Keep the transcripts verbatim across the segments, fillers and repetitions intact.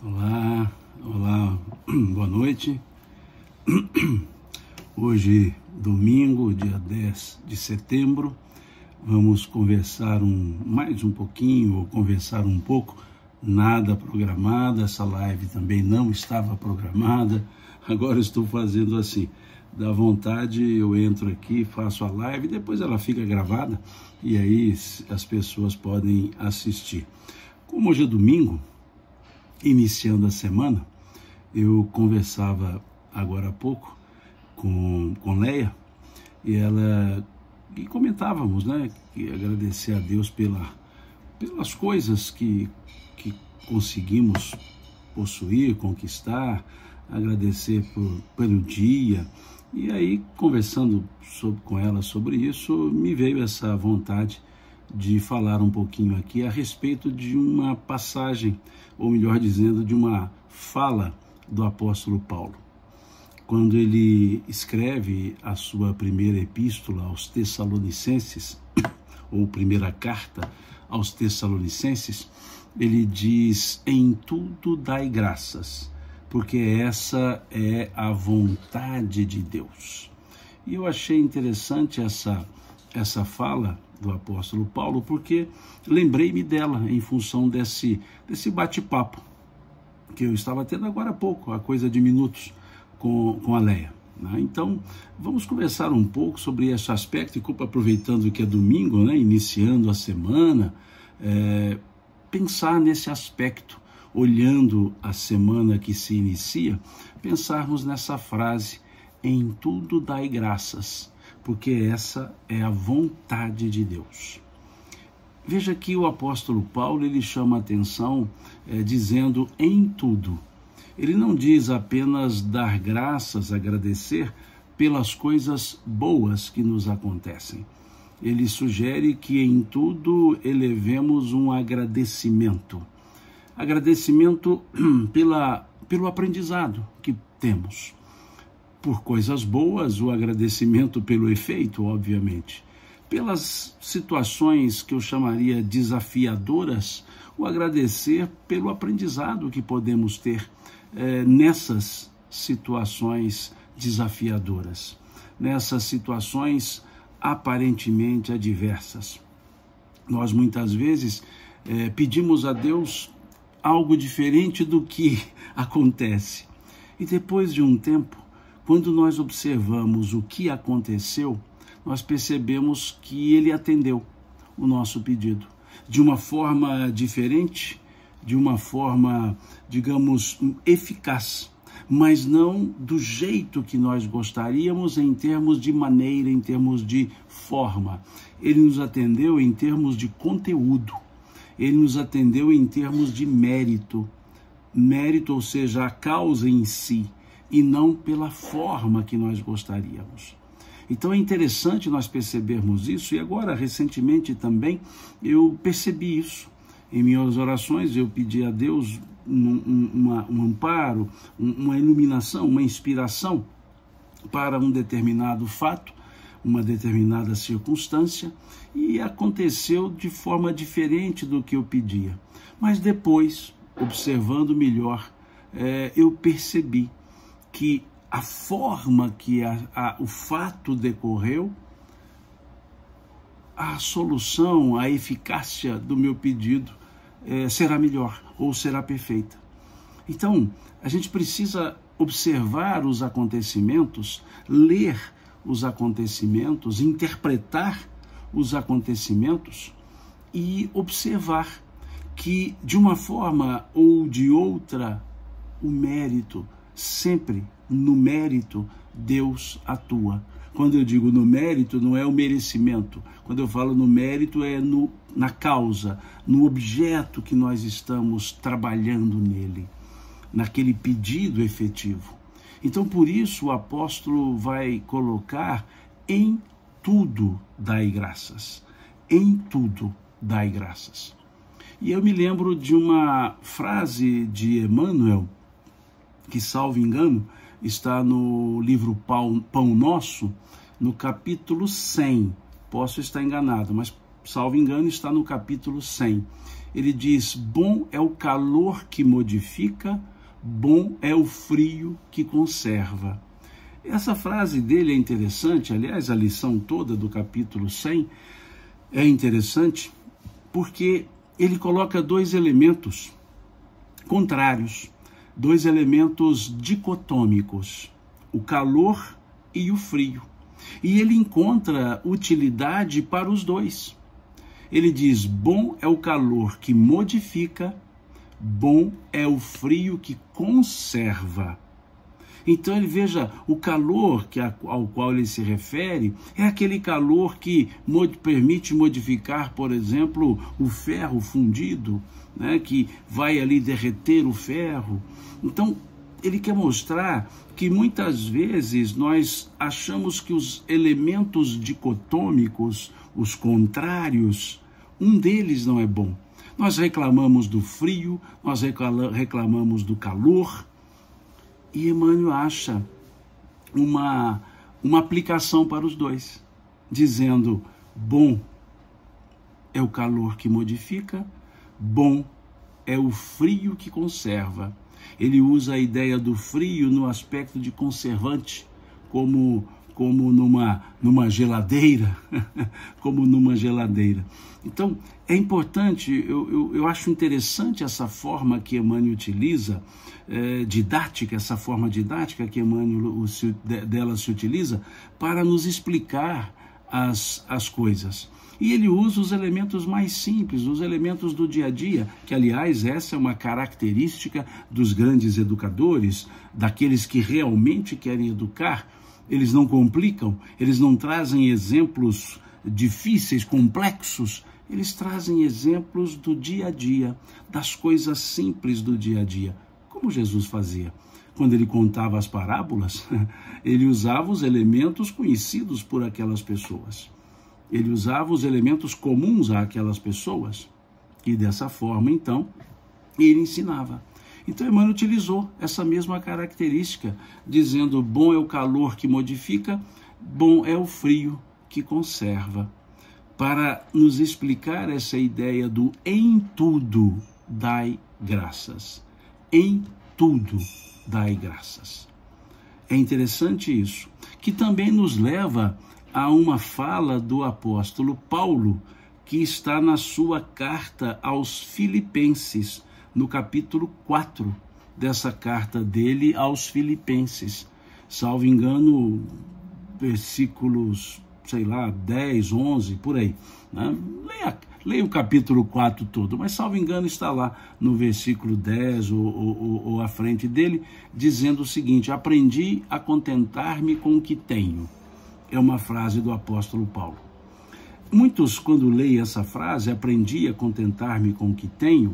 Olá, olá, boa noite. Hoje, domingo, dia dez de setembro, vamos conversar um, mais um pouquinho, ou conversar um pouco, nada programado, essa live também não estava programada, agora estou fazendo assim, dá vontade, eu entro aqui, faço a live, depois ela fica gravada, e aí as pessoas podem assistir. Como hoje é domingo, iniciando a semana, eu conversava agora há pouco com, com Leia e ela e comentávamos, né, que agradecer a Deus pela, pelas coisas que, que conseguimos possuir, conquistar, agradecer por, pelo dia. E aí, conversando sobre, com ela sobre isso, me veio essa vontade de falar um pouquinho aqui a respeito de uma passagem, ou melhor dizendo, de uma fala do apóstolo Paulo. Quando ele escreve a sua primeira epístola aos Tessalonicenses, ou primeira carta aos Tessalonicenses, ele diz: em tudo dai graças, porque essa é a vontade de Deus. E eu achei interessante essa, essa fala do apóstolo Paulo, porque lembrei-me dela em função desse, desse bate-papo que eu estava tendo agora há pouco, a coisa de minutos, com, com a Leia. Né? Então, vamos conversar um pouco sobre esse aspecto, e aproveitando que é domingo, né, iniciando a semana, é, pensar nesse aspecto, olhando a semana que se inicia, pensarmos nessa frase: em tudo dai graças, porque essa é a vontade de Deus. Veja que o apóstolo Paulo, ele chama a atenção é, dizendo em tudo. Ele não diz apenas dar graças, agradecer pelas coisas boas que nos acontecem. Ele sugere que em tudo elevemos um agradecimento. Agradecimento pela, pelo aprendizado que temos. Por coisas boas, o agradecimento pelo efeito, obviamente. Pelas situações que eu chamaria desafiadoras, o agradecer pelo aprendizado que podemos ter eh, nessas situações desafiadoras, nessas situações aparentemente adversas. Nós muitas vezes eh, pedimos a Deus algo diferente do que acontece. E depois de um tempo, quando nós observamos o que aconteceu, nós percebemos que ele atendeu o nosso pedido de uma forma diferente, de uma forma, digamos, eficaz, mas não do jeito que nós gostaríamos em termos de maneira, em termos de forma. Ele nos atendeu em termos de conteúdo, ele nos atendeu em termos de mérito, mérito, ou seja, a causa em si, e não pela forma que nós gostaríamos. Então é interessante nós percebermos isso, e agora, recentemente também, eu percebi isso. Em minhas orações, eu pedi a Deus um, um, uma, um amparo, um, uma iluminação, uma inspiração para um determinado fato, uma determinada circunstância, e aconteceu de forma diferente do que eu pedia. Mas depois, observando melhor, é, eu percebi que a forma que a, a, o fato decorreu, a solução, a eficácia do meu pedido é, será melhor ou será perfeita. Então, a gente precisa observar os acontecimentos, ler os acontecimentos, interpretar os acontecimentos e observar que, de uma forma ou de outra, o mérito, sempre no mérito, Deus atua. Quando eu digo no mérito, não é o merecimento. Quando eu falo no mérito, é no, na causa, no objeto que nós estamos trabalhando nele, naquele pedido efetivo. Então, por isso, o apóstolo vai colocar: em tudo dai graças. Em tudo dai graças. E eu me lembro de uma frase de Emmanuel, que, salvo engano, está no livro Pão Nosso, no capítulo cem. Posso estar enganado, mas, salvo engano, está no capítulo cem. ele diz: bom é o calor que modifica, bom é o frio que conserva. Essa frase dele é interessante, aliás, a lição toda do capítulo cem é interessante, porque ele coloca dois elementos contrários, dois elementos dicotômicos, o calor e o frio. E ele encontra utilidade para os dois. Ele diz: bom é o calor que modifica, bom é o frio que conserva. Então ele veja, o calor que, ao qual ele se refere é aquele calor que mod, permite modificar, por exemplo, o ferro fundido, né, que vai ali derreter o ferro. Então ele quer mostrar que muitas vezes nós achamos que os elementos dicotômicos, os contrários, um deles não é bom. Nós reclamamos do frio, nós reclamamos do calor, e Emmanuel acha uma, uma aplicação para os dois, dizendo: bom é o calor que modifica, bom é o frio que conserva. Ele usa a ideia do frio no aspecto de conservante, como, como numa, numa geladeira, como numa geladeira. Então, é importante, eu, eu, eu acho interessante essa forma que Emmanuel utiliza, é, didática, essa forma didática que Emmanuel o, se, dela se utiliza para nos explicar as, as coisas. E ele usa os elementos mais simples, os elementos do dia a dia, que, aliás, essa é uma característica dos grandes educadores, daqueles que realmente querem educar. Eles não complicam, eles não trazem exemplos difíceis, complexos, eles trazem exemplos do dia a dia, das coisas simples do dia a dia, como Jesus fazia. Quando ele contava as parábolas, ele usava os elementos conhecidos por aquelas pessoas. Ele usava os elementos comuns àquelas pessoas e dessa forma, então, ele ensinava. Então, Emmanuel utilizou essa mesma característica, dizendo: bom é o calor que modifica, bom é o frio que conserva, para nos explicar essa ideia do em tudo dai graças. Em tudo dai graças. É interessante isso, que também nos leva a uma fala do apóstolo Paulo, que está na sua carta aos Filipenses, no capítulo quatro dessa carta dele aos Filipenses. Salvo engano, versículos, sei lá, dez, onze, por aí. Né? Leia, leia o capítulo quatro todo, mas salvo engano está lá no versículo dez ou, ou, ou à frente dele, dizendo o seguinte: aprendi a contentar-me com o que tenho. É uma frase do apóstolo Paulo. Muitos, quando leem essa frase, aprendi a contentar-me com o que tenho,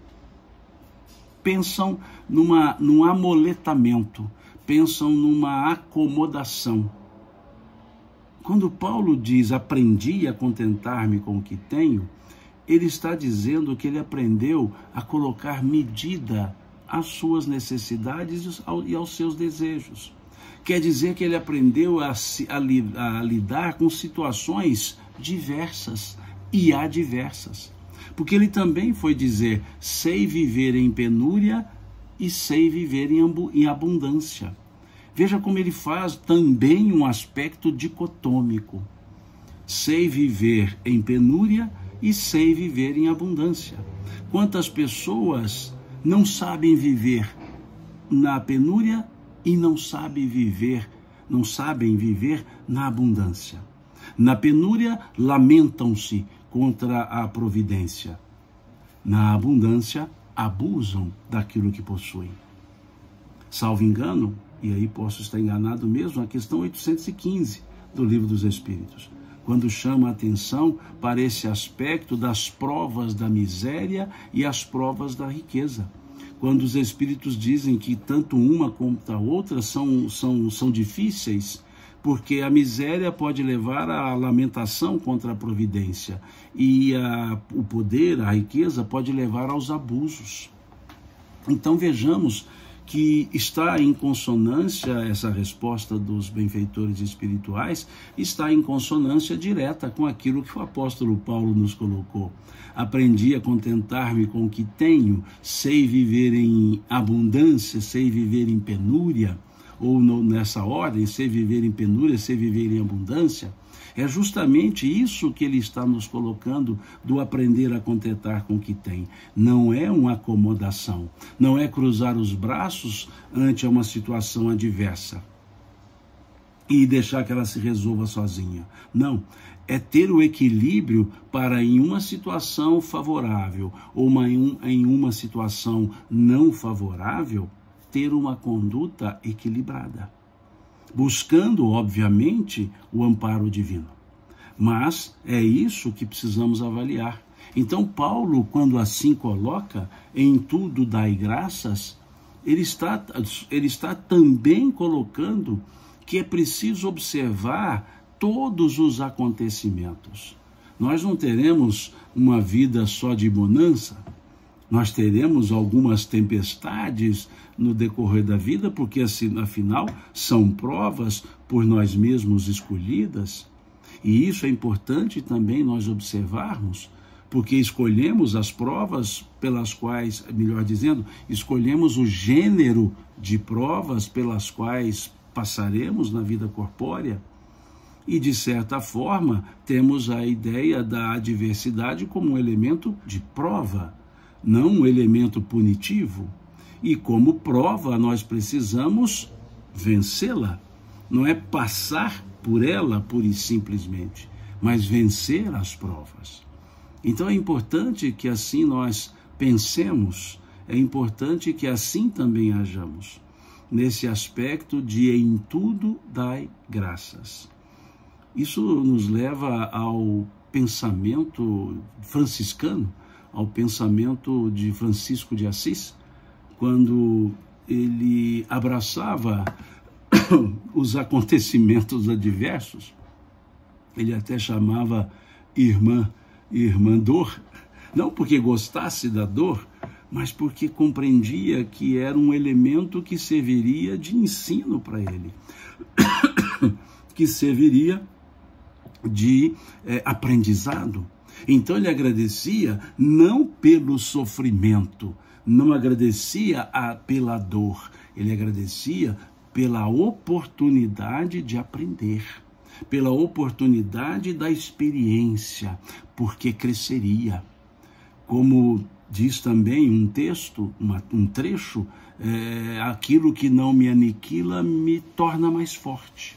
pensam numa, num amoletamento, pensam numa acomodação. Quando Paulo diz aprendi a contentar-me com o que tenho, ele está dizendo que ele aprendeu a colocar medida às suas necessidades e aos seus desejos. Quer dizer que ele aprendeu a, a, a lidar com situações diversas e adversas. Porque ele também foi dizer: sei viver em penúria e sei viver em, em abundância. Veja como ele faz também um aspecto dicotômico. Sei viver em penúria e sei viver em abundância. Quantas pessoas não sabem viver na penúria e não sabem viver, não sabem viver na abundância. Na penúria, lamentam-se contra a providência. Na abundância, abusam daquilo que possuem. Salvo engano, e aí posso estar enganado mesmo, a questão oitocentos e quinze do Livro dos Espíritos, quando chama a atenção para esse aspecto das provas da miséria e as provas da riqueza. Quando os Espíritos dizem que tanto uma quanto a outra são, são, são difíceis, porque a miséria pode levar à lamentação contra a providência e a, o poder, a riqueza, pode levar aos abusos. Então vejamos que está em consonância, essa resposta dos benfeitores espirituais, está em consonância direta com aquilo que o apóstolo Paulo nos colocou. Aprendi a contentar-me com o que tenho, sei viver em abundância, sei viver em penúria, ou no, nessa ordem, sei viver em penúria, sei viver em abundância. É justamente isso que ele está nos colocando, do aprender a contentar com o que tem. Não é uma acomodação, não é cruzar os braços ante uma situação adversa e deixar que ela se resolva sozinha. Não, é ter o equilíbrio para, em uma situação favorável ou uma, em uma situação não favorável, ter uma conduta equilibrada, buscando, obviamente, o amparo divino. Mas é isso que precisamos avaliar. Então, Paulo, quando assim coloca, em tudo dai graças, ele está, ele está também colocando que é preciso observar todos os acontecimentos. Nós não teremos uma vida só de bonança. Nós teremos algumas tempestades no decorrer da vida, porque, assim, afinal, são provas por nós mesmos escolhidas. E isso é importante também nós observarmos, porque escolhemos as provas pelas quais, melhor dizendo, escolhemos o gênero de provas pelas quais passaremos na vida corpórea. E, de certa forma, temos a ideia da adversidade como um elemento de prova, não um elemento punitivo. E como prova, nós precisamos vencê-la. Não é passar por ela pura e simplesmente, mas vencer as provas. Então é importante que assim nós pensemos, é importante que assim também hajamos, nesse aspecto de em tudo dai graças. Isso nos leva ao pensamento franciscano, ao pensamento de Francisco de Assis, quando ele abraçava os acontecimentos adversos. Ele até chamava irmã, irmã dor, não porque gostasse da dor, mas porque compreendia que era um elemento que serviria de ensino para ele, que serviria de é, aprendizado. Então ele agradecia não pelo sofrimento, não agradecia a, pela dor, ele agradecia pela oportunidade de aprender, pela oportunidade da experiência, porque cresceria. Como diz também um texto, uma, um trecho, é, aquilo que não me aniquila me torna mais forte.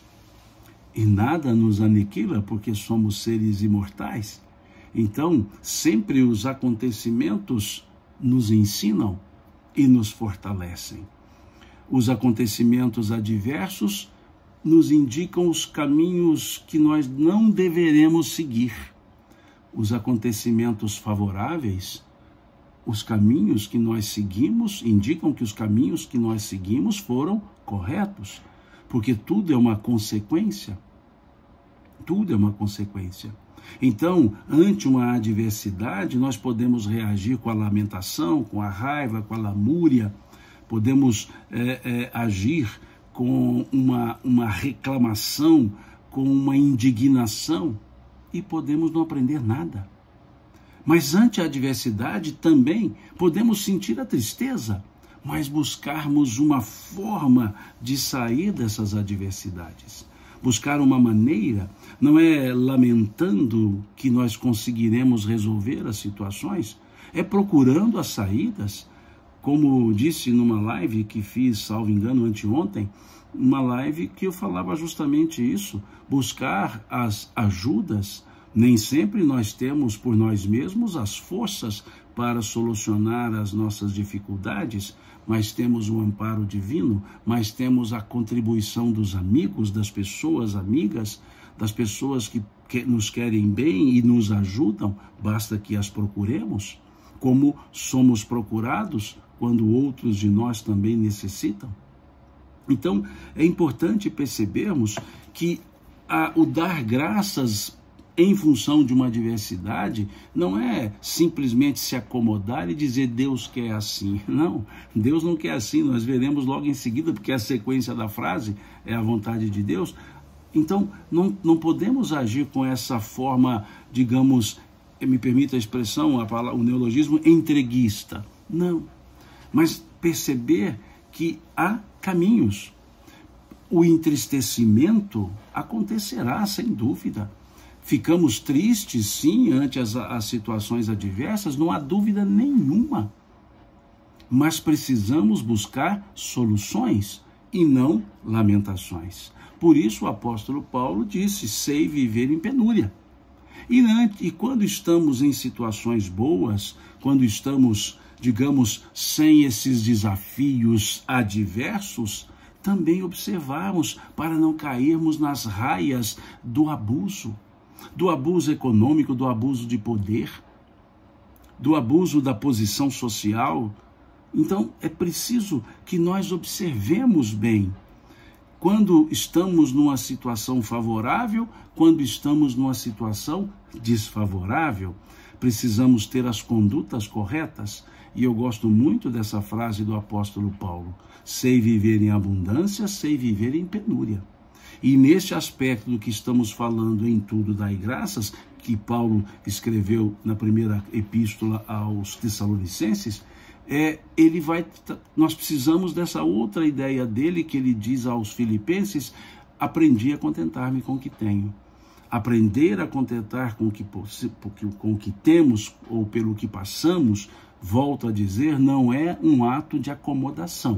E nada nos aniquila porque somos seres imortais. Então, sempre os acontecimentos nos ensinam e nos fortalecem. Os acontecimentos adversos nos indicam os caminhos que nós não deveremos seguir. Os acontecimentos favoráveis, os caminhos que nós seguimos, indicam que os caminhos que nós seguimos foram corretos, porque tudo é uma consequência. Tudo é uma consequência. Então, ante uma adversidade, nós podemos reagir com a lamentação, com a raiva, com a lamúria, podemos é, é, agir com uma, uma reclamação, com uma indignação, e podemos não aprender nada. Mas ante a adversidade também podemos sentir a tristeza, mas buscarmos uma forma de sair dessas adversidades. Buscar uma maneira, não é lamentando que nós conseguiremos resolver as situações, é procurando as saídas. Como disse numa live que fiz, salvo engano, anteontem, uma live que eu falava justamente isso, buscar as ajudas. Nem sempre nós temos por nós mesmos as forças para solucionar as nossas dificuldades, mas temos o amparo divino, mas temos a contribuição dos amigos, das pessoas amigas, das pessoas que, que nos querem bem e nos ajudam, basta que as procuremos, como somos procurados quando outros de nós também necessitam. Então, é importante percebermos que a, o dar graças em função de uma adversidade, não é simplesmente se acomodar e dizer Deus quer assim. Não, Deus não quer assim, nós veremos logo em seguida, porque a sequência da frase é a vontade de Deus. Então, não, não podemos agir com essa forma, digamos, me permita a expressão, a palavra, o neologismo, entreguista. Não, mas perceber que há caminhos. O entristecimento acontecerá, sem dúvida. Ficamos tristes, sim, ante as, as situações adversas, não há dúvida nenhuma. Mas precisamos buscar soluções e não lamentações. Por isso o apóstolo Paulo disse, sei viver em penúria. E, e quando estamos em situações boas, quando estamos, digamos, sem esses desafios adversos, também observarmos para não cairmos nas raias do abuso, do abuso econômico, do abuso de poder, do abuso da posição social. Então, é preciso que nós observemos bem quando estamos numa situação favorável, quando estamos numa situação desfavorável. Precisamos ter as condutas corretas. E eu gosto muito dessa frase do apóstolo Paulo. Sei viver em abundância, sei viver em penúria. E neste aspecto do que estamos falando em tudo dai graças, que Paulo escreveu na primeira epístola aos Tessalonicenses, é, ele vai, nós precisamos dessa outra ideia dele, que ele diz aos Filipenses, aprendi a contentar-me com o que tenho. Aprender a contentar com o que, com o que temos ou pelo que passamos, volto a dizer, não é um ato de acomodação.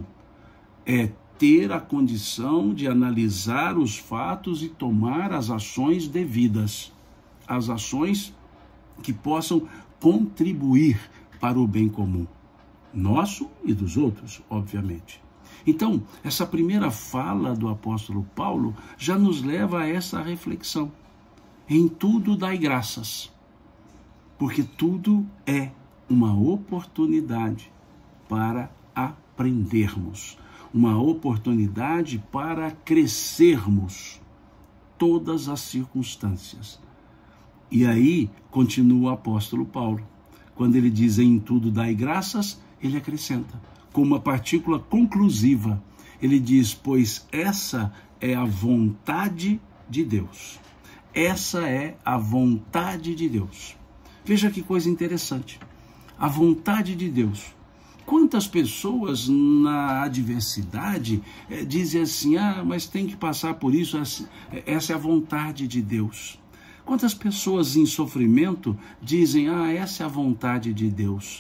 É ter a condição de analisar os fatos e tomar as ações devidas. As ações que possam contribuir para o bem comum. Nosso e dos outros, obviamente. Então, essa primeira fala do apóstolo Paulo já nos leva a essa reflexão. Em tudo dai graças, porque tudo é uma oportunidade para aprendermos, uma oportunidade para crescermos todas as circunstâncias. E aí, continua o apóstolo Paulo, quando ele diz em tudo dai graças, ele acrescenta, com uma partícula conclusiva, ele diz, pois essa é a vontade de Deus. Essa é a vontade de Deus. Veja que coisa interessante. A vontade de Deus. Quantas pessoas na adversidade eh, dizem assim, ah, mas tem que passar por isso, essa é a vontade de Deus. Quantas pessoas em sofrimento dizem, ah, essa é a vontade de Deus.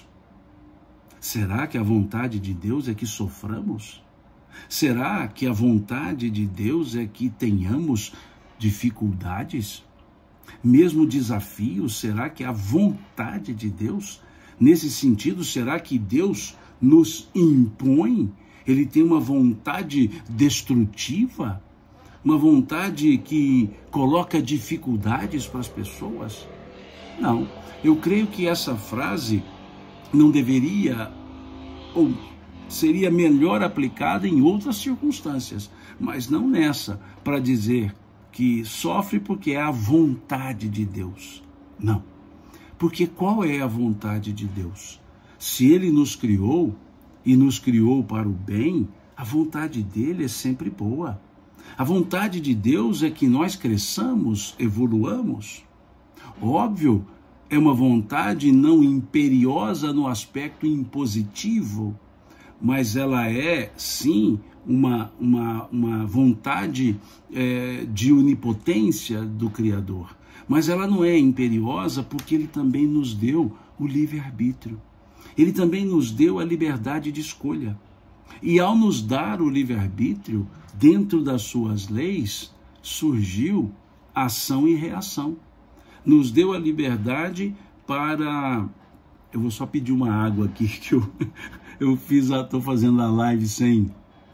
Será que a vontade de Deus é que soframos? Será que a vontade de Deus é que tenhamos dificuldades? Mesmo desafios, será que é a vontade de Deus? Nesse sentido, será que Deus nos impõe? Ele tem uma vontade destrutiva? Uma vontade que coloca dificuldades para as pessoas? Não, eu creio que essa frase não deveria, ou seria melhor aplicada em outras circunstâncias, mas não nessa, para dizer que sofre porque é a vontade de Deus. Não. Porque qual é a vontade de Deus? Se Ele nos criou e nos criou para o bem, a vontade dele é sempre boa. A vontade de Deus é que nós cresçamos, evoluamos. Óbvio, é uma vontade não imperiosa no aspecto impositivo, mas ela é, sim, uma, uma, uma vontade é, de onipotência do Criador. Mas ela não é imperiosa porque Ele também nos deu o livre-arbítrio. Ele também nos deu a liberdade de escolha. E ao nos dar o livre-arbítrio, dentro das suas leis, surgiu ação e reação. Nos deu a liberdade para... Eu vou só pedir uma água aqui, que eu, eu fiz, estou fazendo a live sem,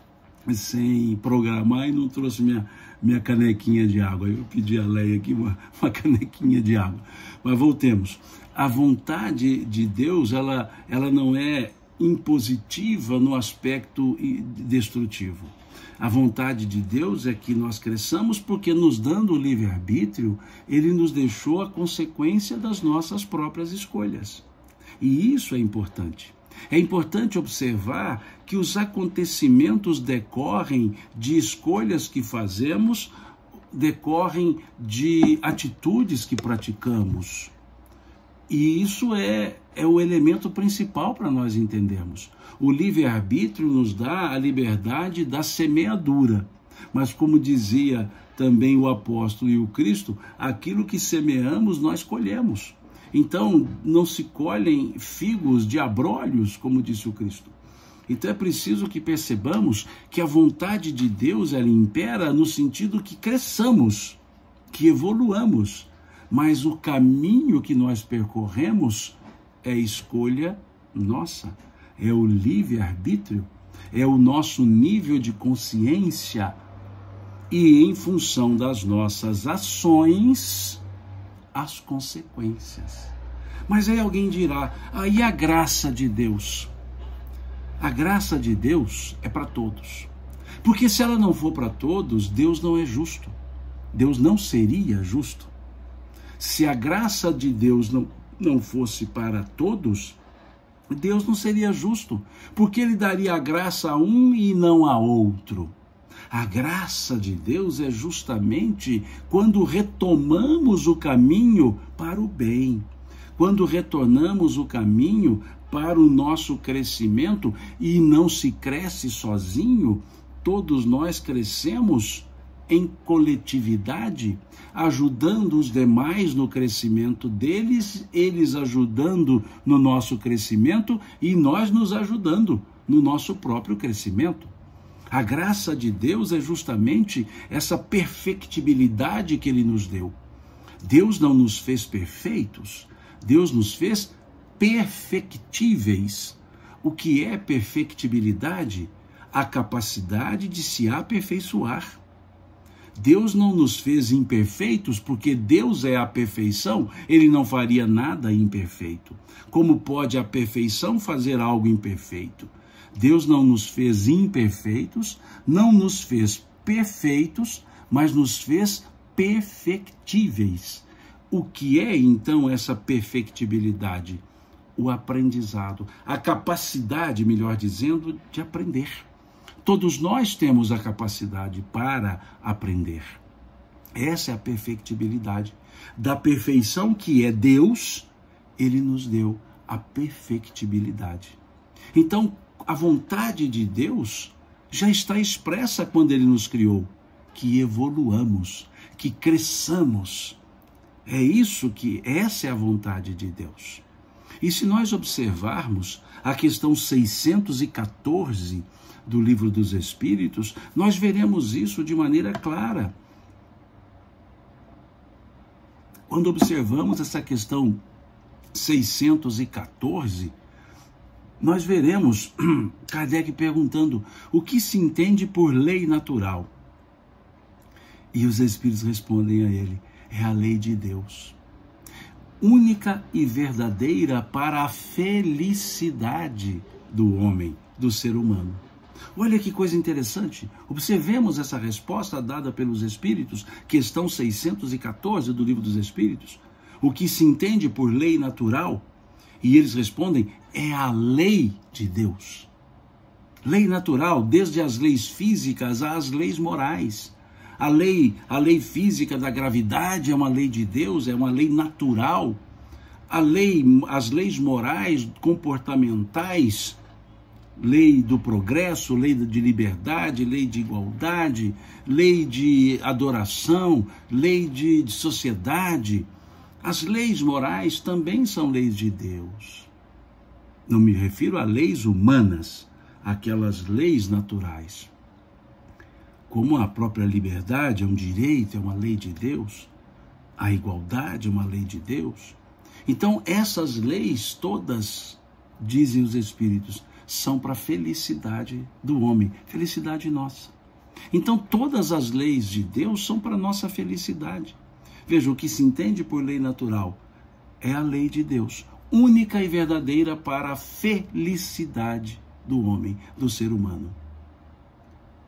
sem programar e não trouxe minha, minha canequinha de água. Eu pedi a Leia aqui uma, uma canequinha de água. Mas voltemos. A vontade de Deus, ela, ela não é impositiva no aspecto destrutivo. A vontade de Deus é que nós cresçamos porque, nos dando o livre-arbítrio, Ele nos deixou a consequência das nossas próprias escolhas. E isso é importante. É importante observar que os acontecimentos decorrem de escolhas que fazemos, decorrem de atitudes que praticamos. E isso é, é o elemento principal para nós entendermos. O livre-arbítrio nos dá a liberdade da semeadura. Mas, como dizia também o apóstolo e o Cristo, aquilo que semeamos, nós colhemos. Então, não se colhem figos de abrolhos, como disse o Cristo. Então, é preciso que percebamos que a vontade de Deus, ela impera no sentido que cresçamos, que evoluamos. Mas o caminho que nós percorremos é escolha nossa, é o livre-arbítrio, é o nosso nível de consciência e, em função das nossas ações, as consequências. Mas aí alguém dirá, aí a graça de Deus? A graça de Deus é para todos. Porque se ela não for para todos, Deus não é justo. Deus não seria justo. Se a graça de Deus não, não fosse para todos, Deus não seria justo, porque Ele daria a graça a um e não a outro. A graça de Deus é justamente quando retomamos o caminho para o bem, quando retornamos o caminho para o nosso crescimento, e não se cresce sozinho, todos nós crescemos em coletividade, ajudando os demais no crescimento deles, eles ajudando no nosso crescimento e nós nos ajudando no nosso próprio crescimento. A graça de Deus é justamente essa perfectibilidade que Ele nos deu. Deus não nos fez perfeitos, Deus nos fez perfectíveis. O que é perfectibilidade? A capacidade de se aperfeiçoar. Deus não nos fez imperfeitos, porque Deus é a perfeição, Ele não faria nada imperfeito. Como pode a perfeição fazer algo imperfeito? Deus não nos fez imperfeitos, não nos fez perfeitos, mas nos fez perfectíveis. O que é então essa perfectibilidade? O aprendizado, a capacidade, melhor dizendo, de aprender. Todos nós temos a capacidade para aprender. Essa é a perfectibilidade. Da perfeição que é Deus, Ele nos deu a perfectibilidade. Então, a vontade de Deus já está expressa quando Ele nos criou, que evoluamos, que cresçamos. É isso que, essa é a vontade de Deus. E se nós observarmos a questão seiscentos e quatorze do Livro dos Espíritos, nós veremos isso de maneira clara. Quando observamos essa questão seiscentos e quatorze, nós veremos Kardec perguntando o que se entende por lei natural. E os Espíritos respondem a ele, é a lei de Deus, única e verdadeira para a felicidade do homem, do ser humano. Olha que coisa interessante, observemos essa resposta dada pelos Espíritos, questão seiscentos e quatorze do Livro dos Espíritos, o que se entende por lei natural, e eles respondem, é a lei de Deus. Lei natural, desde as leis físicas às leis morais. A lei, a lei física da gravidade é uma lei de Deus, é uma lei natural. A lei, as leis morais, comportamentais, lei do progresso, lei de liberdade, lei de igualdade, lei de adoração, lei de, de sociedade. As leis morais também são leis de Deus. Não me refiro a leis humanas, aquelas leis naturais. Como a própria liberdade é um direito, é uma lei de Deus, a igualdade é uma lei de Deus. Então, essas leis todas, dizem os Espíritos, são para a felicidade do homem, felicidade nossa. Então, todas as leis de Deus são para a nossa felicidade. Veja, o que se entende por lei natural é a lei de Deus, única e verdadeira para a felicidade do homem, do ser humano.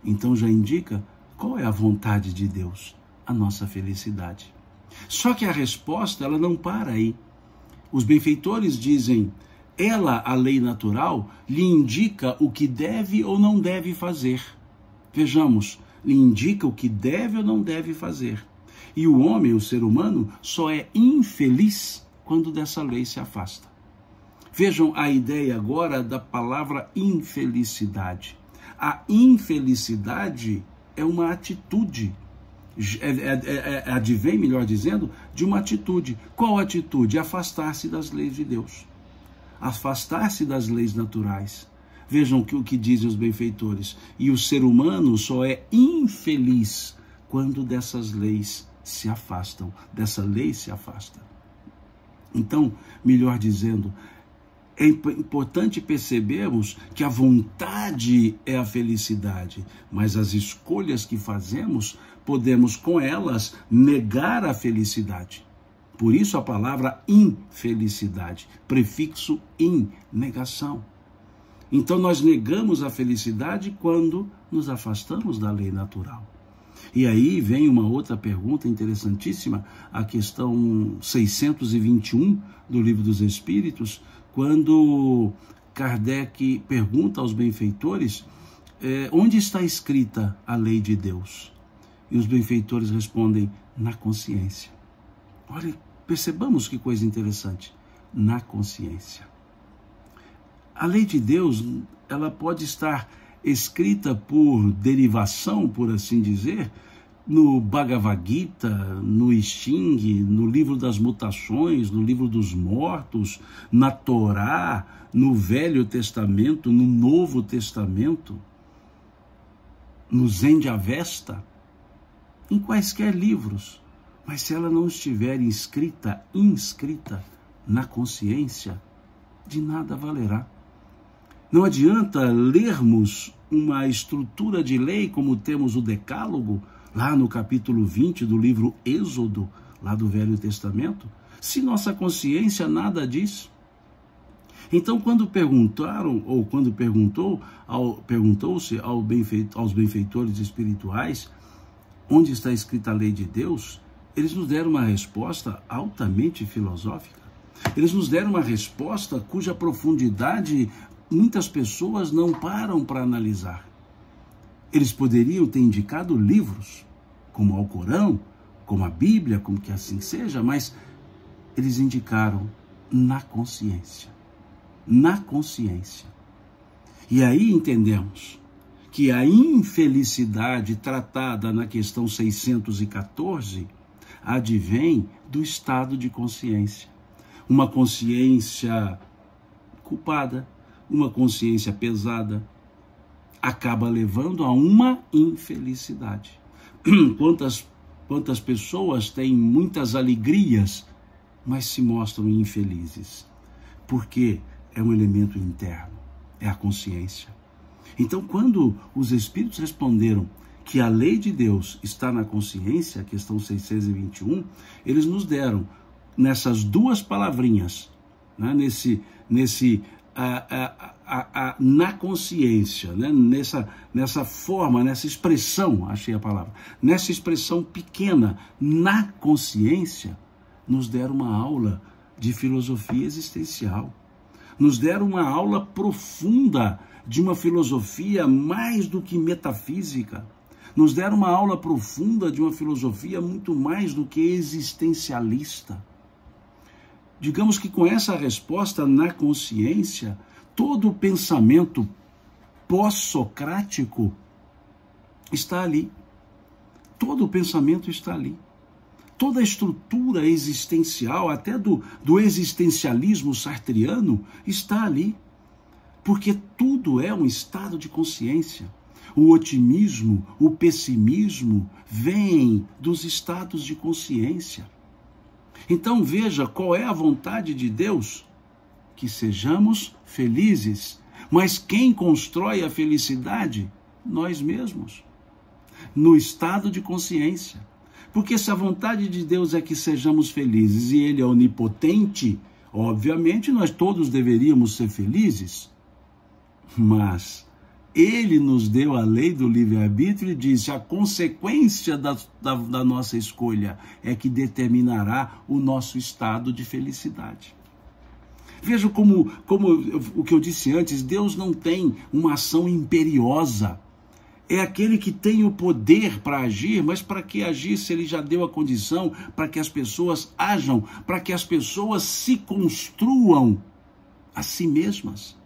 Então já indica qual é a vontade de Deus, a nossa felicidade. Só que a resposta, ela não para aí. Os benfeitores dizem, ela, a lei natural, lhe indica o que deve ou não deve fazer. Vejamos, lhe indica o que deve ou não deve fazer. E o homem, o ser humano, só é infeliz quando dessa lei se afasta. Vejam a ideia agora da palavra infelicidade. A infelicidade é uma atitude, é, é, é, advém, melhor dizendo, de uma atitude. Qual atitude? Afastar-se das leis de Deus. Afastar-se das leis naturais. Vejam que, o que dizem os benfeitores. E o ser humano só é infeliz quando dessas leis se afastam, dessa lei se afasta. Então, melhor dizendo, é importante percebermos que a vontade é a felicidade, mas as escolhas que fazemos, podemos com elas negar a felicidade. Por isso a palavra infelicidade, prefixo in, negação. Então nós negamos a felicidade quando nos afastamos da lei natural. E aí vem uma outra pergunta interessantíssima, a questão seiscentos e vinte e um do Livro dos Espíritos, quando Kardec pergunta aos benfeitores eh, onde está escrita a lei de Deus. E os benfeitores respondem, na consciência. Olha, percebamos que coisa interessante, na consciência. A lei de Deus, ela pode estar escrita por derivação, por assim dizer, no Bhagavad Gita, no Xing, no Livro das Mutações, no Livro dos Mortos, na Torá, no Velho Testamento, no Novo Testamento, no Zen de Avesta, em quaisquer livros. Mas se ela não estiver inscrita, inscrita na consciência, de nada valerá. Não adianta lermos uma estrutura de lei como temos o Decálogo, lá no capítulo vinte do livro Êxodo, lá do Velho Testamento, se nossa consciência nada diz. Então, quando perguntaram, ou quando perguntou, ao, perguntou-se ao benfeito, aos benfeitores espirituais, onde está escrita a lei de Deus, eles nos deram uma resposta altamente filosófica. Eles nos deram uma resposta cuja profundidade muitas pessoas não param para analisar. Eles poderiam ter indicado livros, como o Alcorão, como a Bíblia, como que assim seja, mas eles indicaram na consciência. Na consciência. E aí entendemos que a infelicidade tratada na questão seiscentos e quatorze advém do estado de consciência. Uma consciência culpada, uma consciência pesada, acaba levando a uma infelicidade. Quantas, quantas pessoas têm muitas alegrias, mas se mostram infelizes? Porque é um elemento interno, é a consciência. Então, quando os Espíritos responderam que a lei de Deus está na consciência, a questão seiscentos e vinte e um, eles nos deram, nessas duas palavrinhas, né, nesse... nesse A, a, a, a, na consciência, né? nessa, nessa forma, nessa expressão, achei a palavra, nessa expressão pequena, na consciência, nos deram uma aula de filosofia existencial, nos deram uma aula profunda de uma filosofia mais do que metafísica, nos deram uma aula profunda de uma filosofia muito mais do que existencialista. Digamos que com essa resposta na consciência, todo o pensamento pós-socrático está ali. Todo o pensamento está ali. Toda a estrutura existencial, até do, do existencialismo sartriano, está ali. Porque tudo é um estado de consciência. O otimismo, o pessimismo, vêm dos estados de consciência. Então veja qual é a vontade de Deus, que sejamos felizes. Mas quem constrói a felicidade? Nós mesmos, no estado de consciência. Porque se a vontade de Deus é que sejamos felizes e Ele é onipotente, obviamente nós todos deveríamos ser felizes. Mas Ele nos deu a lei do livre-arbítrio e disse: a consequência da, da, da nossa escolha é que determinará o nosso estado de felicidade. Veja como, como o que eu disse antes, Deus não tem uma ação imperiosa. É aquele que tem o poder para agir, mas para que agisse ele já deu a condição para que as pessoas ajam, para que as pessoas se construam a si mesmas.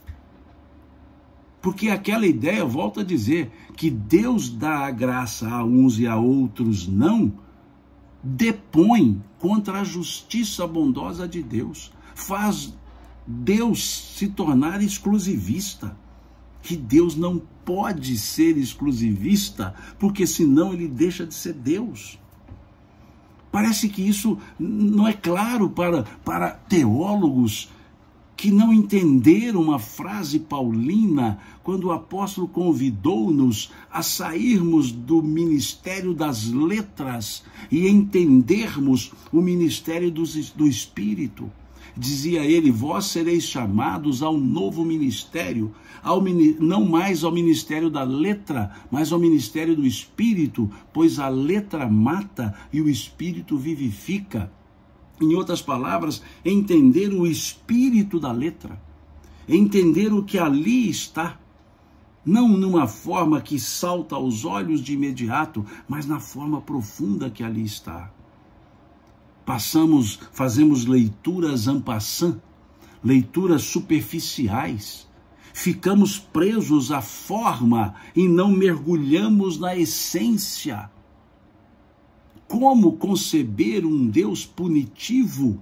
Porque aquela ideia, eu volto a dizer, que Deus dá a graça a uns e a outros não, depõe contra a justiça bondosa de Deus, faz Deus se tornar exclusivista. Que Deus não pode ser exclusivista, porque senão ele deixa de ser Deus. Parece que isso não é claro para, para teólogos que não entenderam uma frase paulina quando o apóstolo convidou-nos a sairmos do ministério das letras e entendermos o ministério do, do Espírito. Dizia ele: vós sereis chamados a um novo ministério, ao, não mais ao ministério da letra, mas ao ministério do Espírito, pois a letra mata e o Espírito vivifica. Em outras palavras, entender o espírito da letra, entender o que ali está, não numa forma que salta aos olhos de imediato, mas na forma profunda que ali está. Passamos, fazemos leituras en passant, leituras superficiais, ficamos presos à forma e não mergulhamos na essência. Como conceber um Deus punitivo?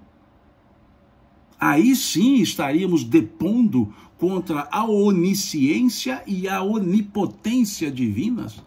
Aí sim estaríamos depondo contra a onisciência e a onipotência divinas.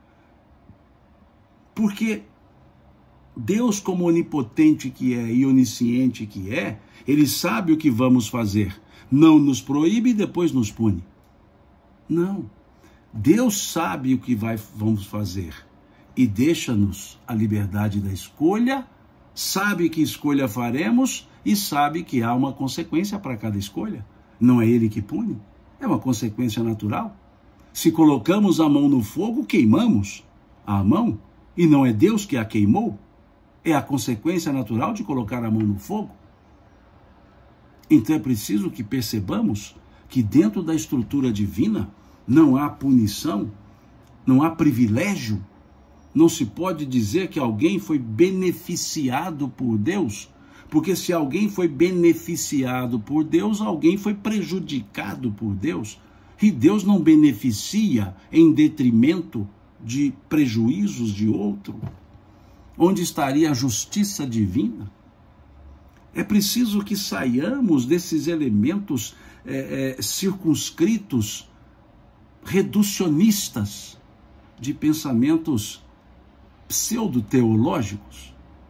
Porque Deus, como onipotente que é e onisciente que é, ele sabe o que vamos fazer. Não nos proíbe e depois nos pune. Não. Deus sabe o que vai, vamos fazer. E deixa-nos a liberdade da escolha, sabe que escolha faremos e sabe que há uma consequência para cada escolha. Não é ele que pune, é uma consequência natural. Se colocamos a mão no fogo, queimamos a mão, e não é Deus que a queimou, é a consequência natural de colocar a mão no fogo. Então é preciso que percebamos que dentro da estrutura divina não há punição, não há privilégio. Não se pode dizer que alguém foi beneficiado por Deus, porque se alguém foi beneficiado por Deus, alguém foi prejudicado por Deus. E Deus não beneficia em detrimento de prejuízos de outro. Onde estaria a justiça divina? É preciso que saiamos desses elementos é, é, circunscritos, reducionistas, de pensamentos pseudo-teológicos.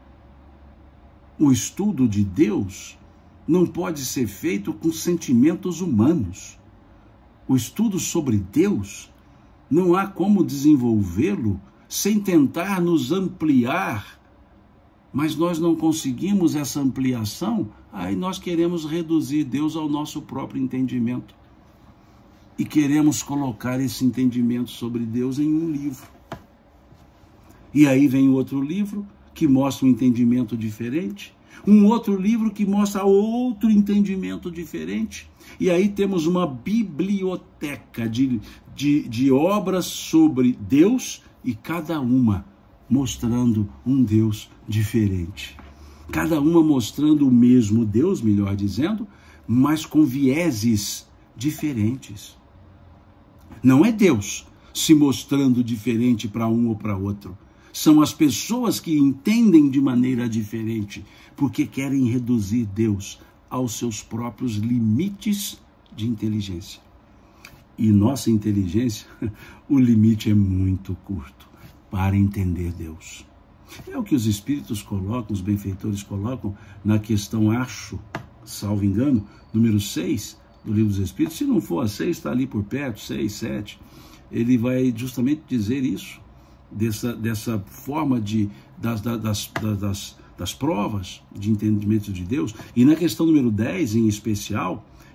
O estudo de Deus não pode ser feito com sentimentos humanos. O estudo sobre Deus não há como desenvolvê-lo sem tentar nos ampliar, mas nós não conseguimos essa ampliação, aí nós queremos reduzir Deus ao nosso próprio entendimento. E queremos colocar esse entendimento sobre Deus em um livro. E aí vem outro livro que mostra um entendimento diferente, um outro livro que mostra outro entendimento diferente. E aí temos uma biblioteca de, de, de obras sobre Deus, e cada uma mostrando um Deus diferente. Cada uma mostrando o mesmo Deus, melhor dizendo, mas com vieses diferentes. Não é Deus se mostrando diferente para um ou para outro. São as pessoas que entendem de maneira diferente, porque querem reduzir Deus aos seus próprios limites de inteligência. E nossa inteligência, o limite é muito curto para entender Deus. É o que os espíritos colocam, os benfeitores colocam na questão, acho, salvo engano, número seis do Livro dos Espíritos. Se não for a seis, está ali por perto, seis, sete. Ele vai justamente dizer isso, dessa, dessa forma de, das, das, das, das provas de entendimento de Deus. E na questão número dez, em especial,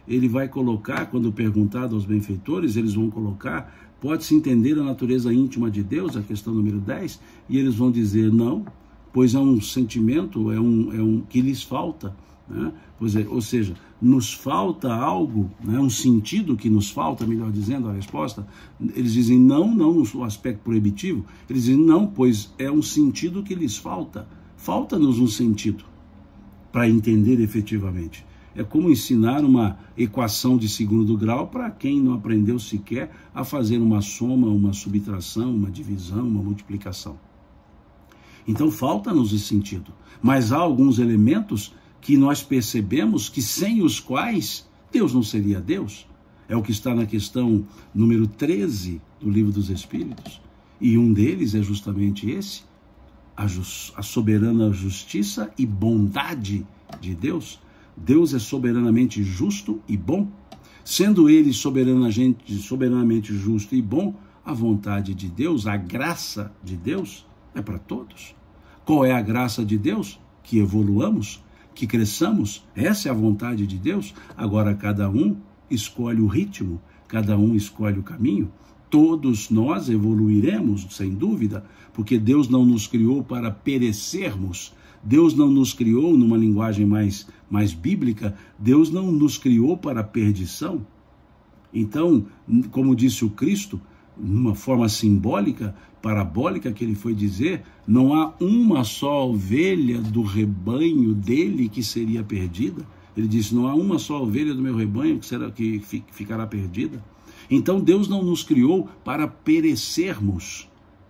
ele vai colocar, quando perguntado aos benfeitores, eles vão colocar, pode-se entender a natureza íntima de Deus, a questão número dez, e eles vão dizer não, pois é um sentimento, é um, é um que lhes falta, né? Pois é, ou seja, nos falta algo, né? Um sentido que nos falta, melhor dizendo, a resposta. Eles dizem não, não no aspecto proibitivo, eles dizem não, pois é um sentido que lhes falta. Falta-nos um sentido para entender efetivamente. É como ensinar uma equação de segundo grau para quem não aprendeu sequer a fazer uma soma, uma subtração, uma divisão, uma multiplicação. Então falta-nos esse sentido. Mas há alguns elementos que nós percebemos que sem os quais Deus não seria Deus. É o que está na questão número treze do Livro dos Espíritos. E um deles é justamente esse, a, just, a soberana justiça e bondade de Deus. Deus é soberanamente justo e bom. Sendo ele soberanamente, soberanamente justo e bom, a vontade de Deus, a graça de Deus é para todos. Qual é a graça de Deus? Que evoluamos, que cresçamos. Essa é a vontade de Deus. Agora cada um escolhe o ritmo, cada um escolhe o caminho. Todos nós evoluiremos, sem dúvida, porque Deus não nos criou para perecermos. Deus não nos criou, numa linguagem mais, mais bíblica, Deus não nos criou para a perdição. Então, como disse o Cristo, numa forma simbólica, parabólica que ele foi dizer, não há uma só ovelha do rebanho dele que seria perdida. Ele disse, não há uma só ovelha do meu rebanho que, será, que ficará perdida. Então Deus não nos criou para perecermos.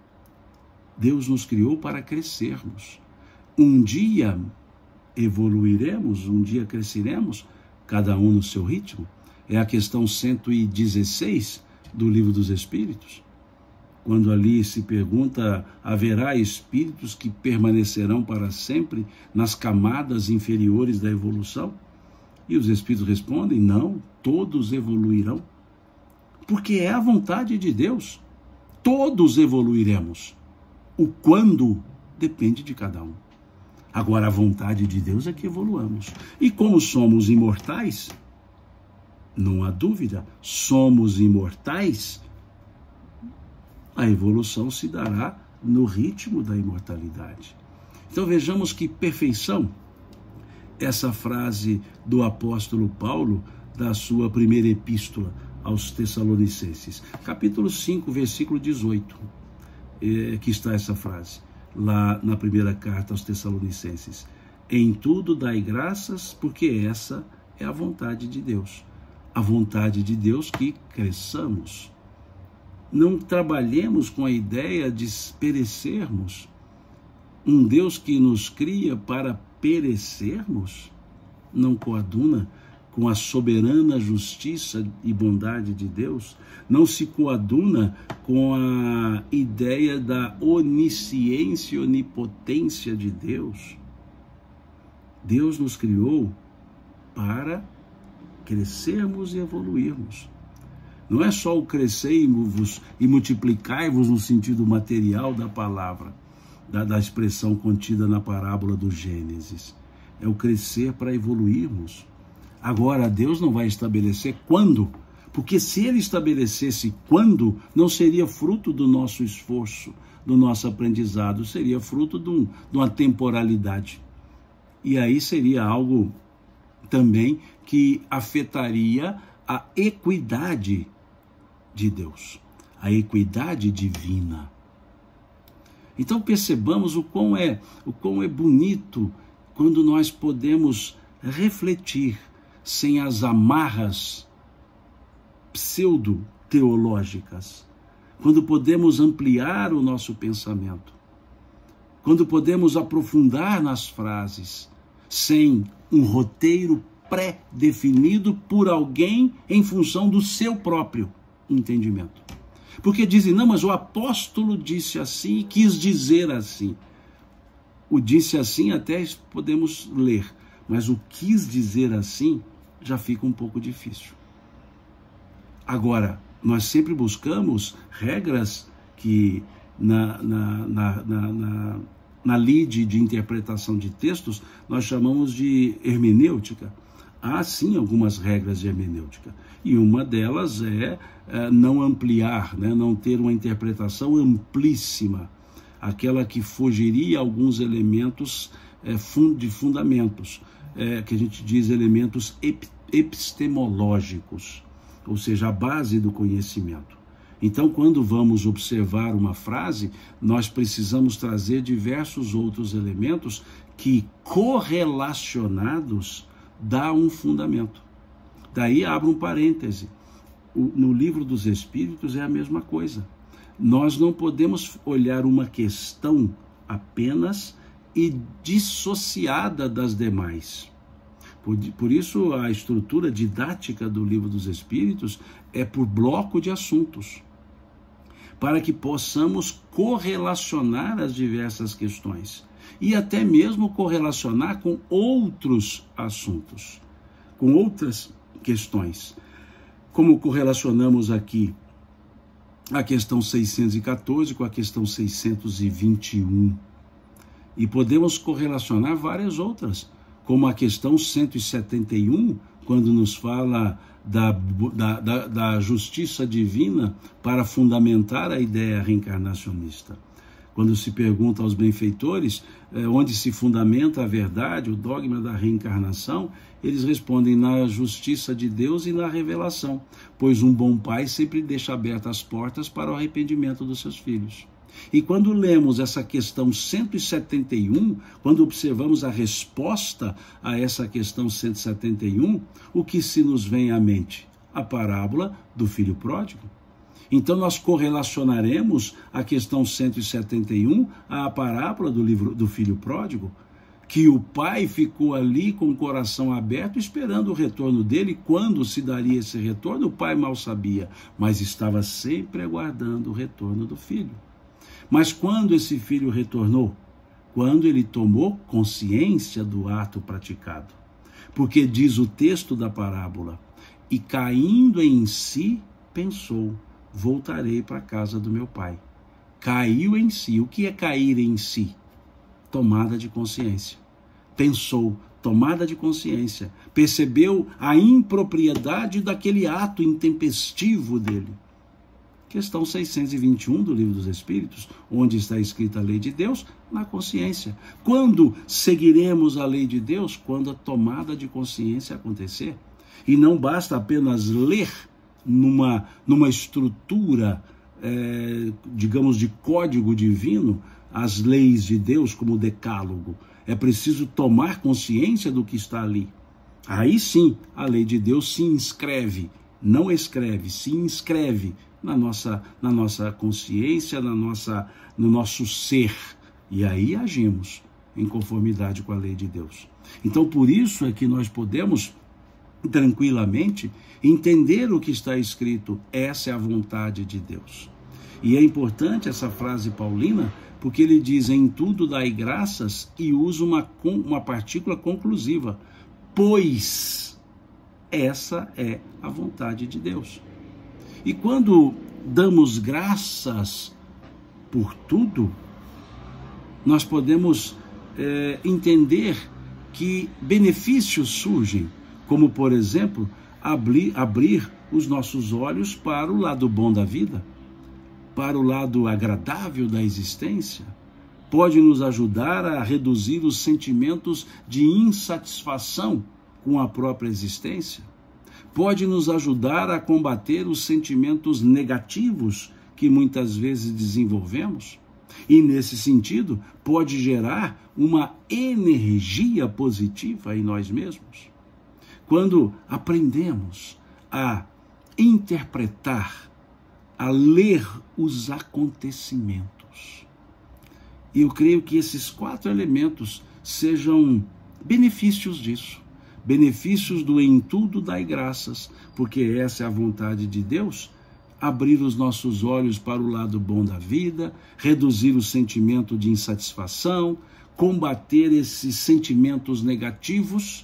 Deus nos criou para crescermos. Um dia evoluiremos, um dia cresceremos, cada um no seu ritmo. É a questão cento e dezesseis do Livro dos Espíritos, quando ali se pergunta, haverá espíritos que permanecerão para sempre nas camadas inferiores da evolução? E os espíritos respondem, não, todos evoluirão, porque é a vontade de Deus. Todos evoluiremos. O quando depende de cada um. Agora, a vontade de Deus é que evoluamos. E como somos imortais, não há dúvida, somos imortais, a evolução se dará no ritmo da imortalidade. Então vejamos que perfeição, essa frase do apóstolo Paulo, da sua primeira epístola aos Tessalonicenses, capítulo cinco, versículo dezoito, é, que está essa frase, lá na primeira carta aos Tessalonicenses. Em tudo dai graças, porque essa é a vontade de Deus. A vontade de Deus que cresçamos. Não trabalhemos com a ideia de perecermos. Um Deus que nos cria para perecermos não coaduna com a soberana justiça e bondade de Deus, não se coaduna com a ideia da onisciência e onipotência de Deus. Deus nos criou para crescermos e evoluirmos. Não é só o crescei-vos e multiplicai-vos no sentido material da palavra, da, da expressão contida na parábola do Gênesis. É o crescer para evoluirmos. Agora, Deus não vai estabelecer quando, porque se Ele estabelecesse quando, não seria fruto do nosso esforço, do nosso aprendizado, seria fruto de, um, de uma temporalidade. E aí seria algo também que afetaria a equidade de Deus, a equidade divina. Então percebamos o quão é, o quão é bonito quando nós podemos refletir sem as amarras pseudo-teológicas, quando podemos ampliar o nosso pensamento, quando podemos aprofundar nas frases, sem um roteiro pré-definido por alguém em função do seu próprio entendimento. Porque dizem, não, mas o apóstolo disse assim e quis dizer assim. O disse assim até podemos ler, mas o quis dizer assim já fica um pouco difícil. Agora, nós sempre buscamos regras que na, na, na, na, na, na lide de interpretação de textos nós chamamos de hermenêutica, há sim algumas regras de hermenêutica, e uma delas é, é não ampliar, né, não ter uma interpretação amplíssima, aquela que fugiria a alguns elementos é, de fundamentos, é, que a gente diz elementos epistemológicos, ou seja, a base do conhecimento. Então, quando vamos observar uma frase, nós precisamos trazer diversos outros elementos que, correlacionados, dá um fundamento. Daí abre um parêntese. O, no Livro dos Espíritos é a mesma coisa. Nós não podemos olhar uma questão apenas e dissociada das demais. Por, por isso a estrutura didática do Livro dos Espíritos é por bloco de assuntos, para que possamos correlacionar as diversas questões e até mesmo correlacionar com outros assuntos, com outras questões, como correlacionamos aqui a questão seiscentos e quatorze com a questão seiscentos e vinte e um, e podemos correlacionar várias outras, como a questão cento e setenta e um, quando nos fala da, da, da, da justiça divina para fundamentar a ideia reencarnacionista. Quando se pergunta aos benfeitores eh, onde se fundamenta a verdade, o dogma da reencarnação, eles respondem na justiça de Deus e na revelação, pois um bom pai sempre deixa abertas as portas para o arrependimento dos seus filhos. E quando lemos essa questão cento e setenta e um, quando observamos a resposta a essa questão cento e setenta e um, o que se nos vem à mente? A parábola do filho pródigo. Então nós correlacionaremos a questão cento e setenta e um à parábola do livro do filho pródigo, que o pai ficou ali com o coração aberto esperando o retorno dele. Quando se daria esse retorno, o pai mal sabia, mas estava sempre aguardando o retorno do filho. Mas quando esse filho retornou? Quando ele tomou consciência do ato praticado. Porque diz o texto da parábola, e caindo em si, pensou, voltarei para a casa do meu pai. Caiu em si. O que é cair em si? Tomada de consciência. Pensou, tomada de consciência. Percebeu a impropriedade daquele ato intempestivo dele. Questão seiscentos e vinte e um do Livro dos Espíritos, onde está escrita a lei de Deus, na consciência. Quando seguiremos a lei de Deus? Quando a tomada de consciência acontecer. E não basta apenas ler numa, numa estrutura, é, digamos, de código divino, as leis de Deus, como o decálogo. É preciso tomar consciência do que está ali. Aí sim, a lei de Deus se inscreve, não escreve, se inscreve na nossa, na nossa consciência, na nossa, no nosso ser. E aí agimos em conformidade com a lei de Deus. Então, por isso é que nós podemos tranquilamente entender o que está escrito. Essa é a vontade de Deus. E é importante essa frase paulina, porque ele diz, em tudo dai graças, e usa uma, uma partícula conclusiva, pois essa é a vontade de Deus. E quando damos graças por tudo, nós podemos é, entender que benefícios surgem, como, por exemplo, abrir, abrir os nossos olhos para o lado bom da vida, para o lado agradável da existência. Pode nos ajudar a reduzir os sentimentos de insatisfação com a própria existência. Pode nos ajudar a combater os sentimentos negativos que muitas vezes desenvolvemos. E, nesse sentido, pode gerar uma energia positiva em nós mesmos. Quando aprendemos a interpretar, a ler os acontecimentos. E eu creio que esses quatro elementos sejam benefícios disso. Benefícios do em tudo dai graças, porque essa é a vontade de Deus, abrir os nossos olhos para o lado bom da vida, reduzir o sentimento de insatisfação, combater esses sentimentos negativos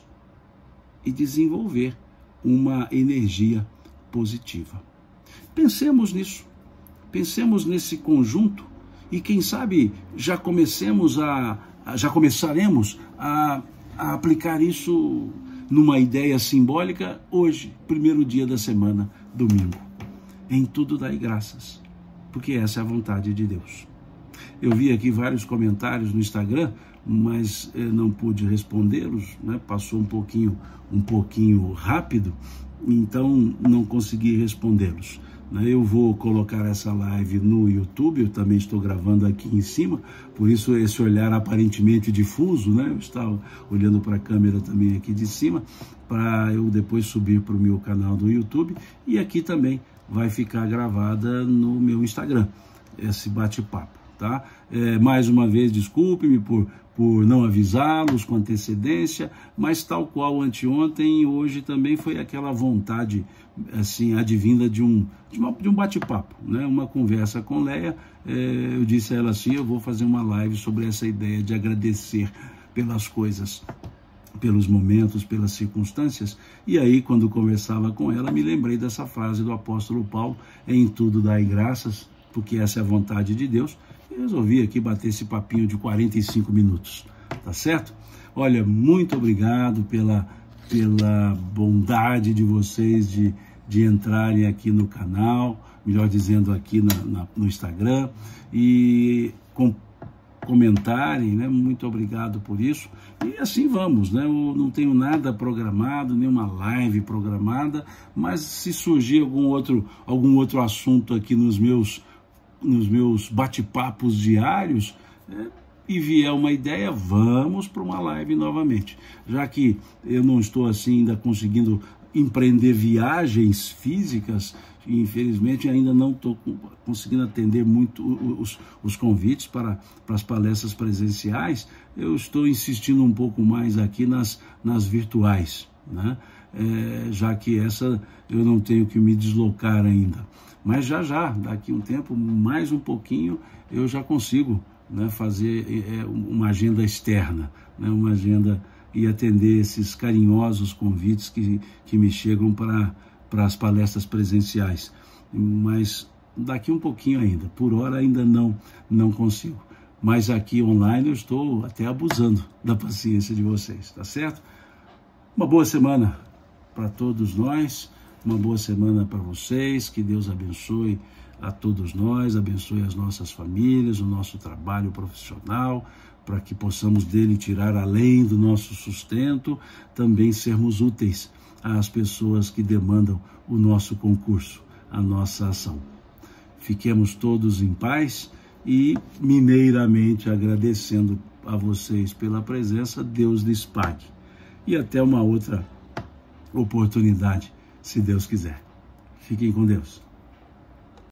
e desenvolver uma energia positiva. Pensemos nisso, pensemos nesse conjunto e quem sabe já comecemos a, já começaremos a, a aplicar isso numa ideia simbólica, hoje, primeiro dia da semana, domingo. Em tudo dai graças, porque essa é a vontade de Deus. Eu vi aqui vários comentários no Instagram, mas eh, não pude respondê-los, né? Passou um pouquinho, um pouquinho rápido, então não consegui respondê-los. Eu vou colocar essa live no YouTube, eu também estou gravando aqui em cima, por isso esse olhar aparentemente difuso, né? Eu estava olhando para a câmera também aqui de cima, para eu depois subir para o meu canal do YouTube, e aqui também vai ficar gravada no meu Instagram, esse bate-papo, tá? É, mais uma vez, desculpe-me por, por não avisá-los com antecedência, mas tal qual anteontem, hoje também foi aquela vontade, assim, advinda de um, de uma, de um bate-papo, né? Uma conversa com Leia. É, eu disse a ela assim, eu vou fazer uma live sobre essa ideia de agradecer pelas coisas, pelos momentos, pelas circunstâncias. E aí, quando conversava com ela, me lembrei dessa frase do apóstolo Paulo, em tudo dai graças, porque essa é a vontade de Deus. E resolvi aqui bater esse papinho de quarenta e cinco minutos, tá certo? Olha, muito obrigado pela, pela bondade de vocês de, de entrarem aqui no canal, melhor dizendo, aqui na, na, no Instagram, e com, comentarem, né? Muito obrigado por isso. E assim vamos, né? Eu não tenho nada programado, nenhuma live programada, mas se surgir algum outro, algum outro assunto aqui nos meus nos meus bate-papos diários, né, e vier uma ideia, vamos para uma live novamente. Já que eu não estou assim ainda conseguindo empreender viagens físicas, infelizmente ainda não estou conseguindo atender muito os, os convites para, para as palestras presenciais, eu estou insistindo um pouco mais aqui nas, nas virtuais, né? É, já que essa eu não tenho que me deslocar ainda. Mas já já, daqui um tempo, mais um pouquinho, eu já consigo, né, fazer é, uma agenda externa, né, uma agenda e atender esses carinhosos convites que, que me chegam para, para as palestras presenciais. Mas daqui um pouquinho ainda, por hora ainda não, não consigo. Mas aqui online eu estou até abusando da paciência de vocês, tá certo? Uma boa semana para todos nós. Uma boa semana para vocês, que Deus abençoe a todos nós, abençoe as nossas famílias, o nosso trabalho profissional, para que possamos dele tirar além do nosso sustento, também sermos úteis às pessoas que demandam o nosso concurso, a nossa ação. Fiquemos todos em paz e mineiramente agradecendo a vocês pela presença, Deus lhes pague. E até uma outra oportunidade, se Deus quiser. Fiquem com Deus.